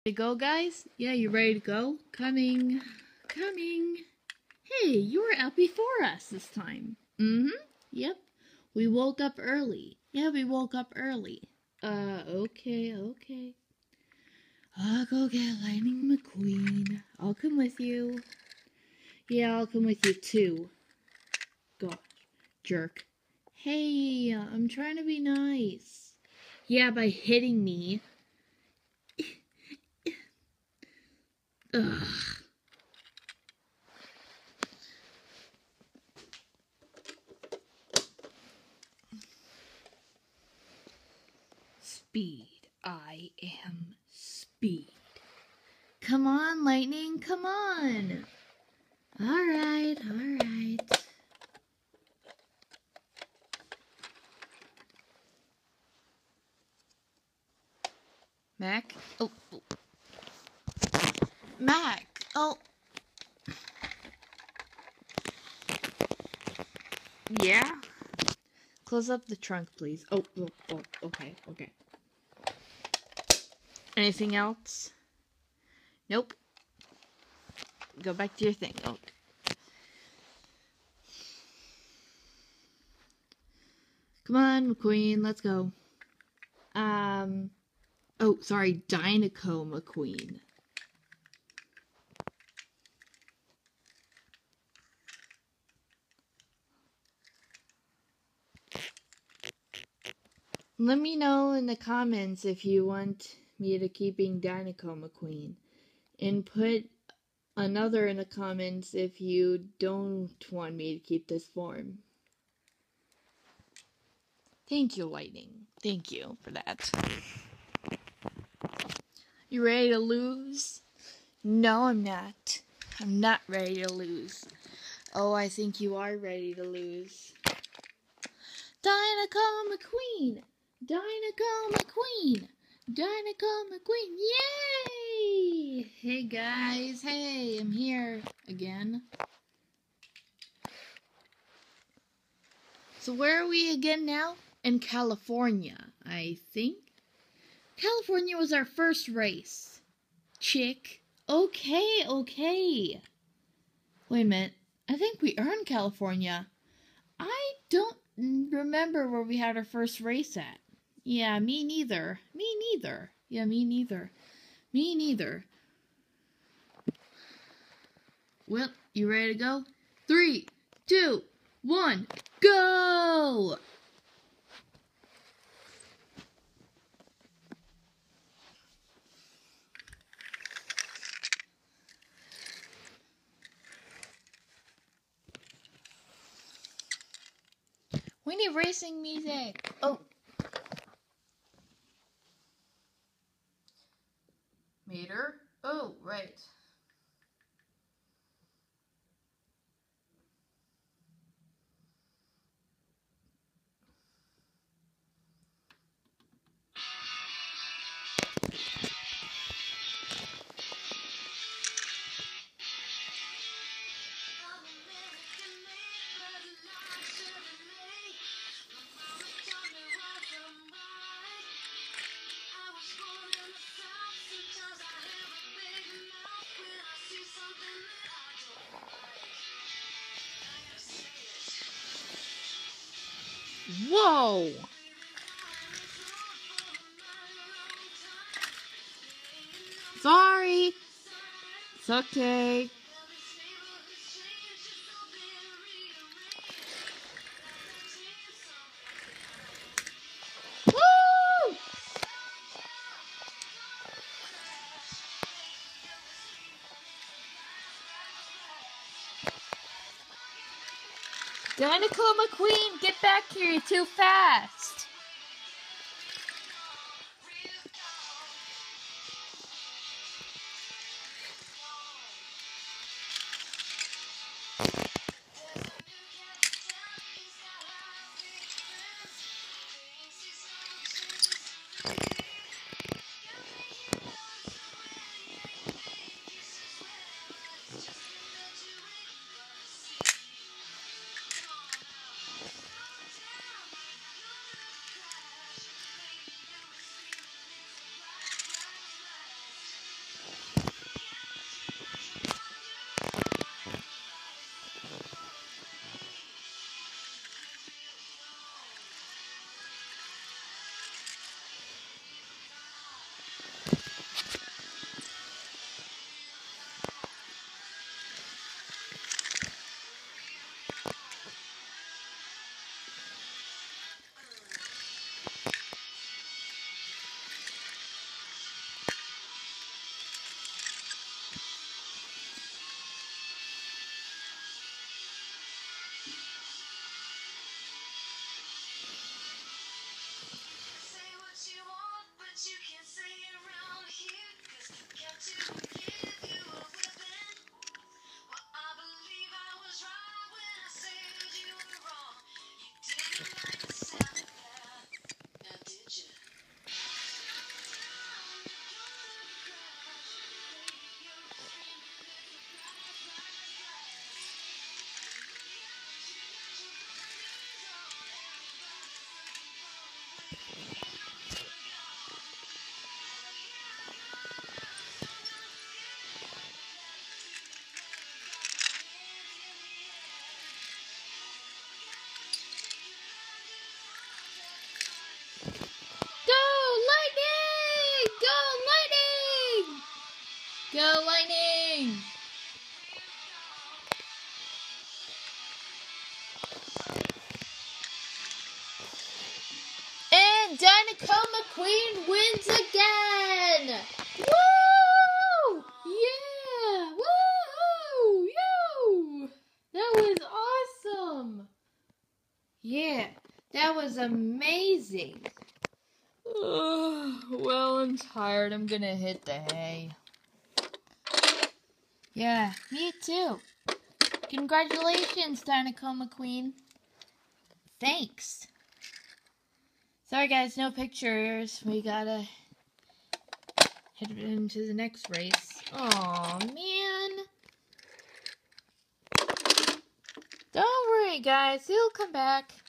To go, guys? Yeah, you ready to go? Coming. Coming. Hey, you were out before us this time. Yep. We woke up early. Yeah, we woke up early. Okay. I'll go get Lightning McQueen. I'll come with you. Yeah, I'll come with you too. Gosh, jerk. Hey, I'm trying to be nice. Yeah, by hitting me. Ugh. Speed. I am speed. Come on, Lightning, come on. Alright. Mac? Oh. Mac! Oh. Yeah? Close up the trunk, please. Oh, okay. Anything else? Nope. Go back to your thing. Oh. Come on, McQueen, let's go. Oh, sorry, Dinoco McQueen. Let me know in the comments if you want me to keeping Dinoco McQueen. And put another in the comments if you don't want me to keep this form. Thank you, Lightning. Thank you for that. You ready to lose? No, I'm not. I'm not ready to lose. Oh, I think you are ready to lose. Dinoco McQueen! Dinoco McQueen! Dinoco McQueen! Yay! Hey guys, hey, I'm here again. So where are we again now? In California, I think. California was our first race. Chick. Okay. Wait a minute. I think we are in California. I don't remember where we had our first race at. Yeah, me neither. Yeah, me neither. Well, you ready to go? 3, 2, 1, go! We need racing music. Oh. Meter? Oh, right. Whoa! Sorry. It's okay. Woo! Dinoco McQueen, get back here, you're too fast. Dinoco McQueen wins again! Woo! Yeah! Woo! Yo! That was awesome! Yeah, that was amazing. Well, I'm tired. I'm gonna hit the hay. Yeah, me too. Congratulations, Dinoco McQueen. Thanks. Sorry guys, no pictures. We gotta head into the next race. Aw, man. Don't worry guys, he'll come back.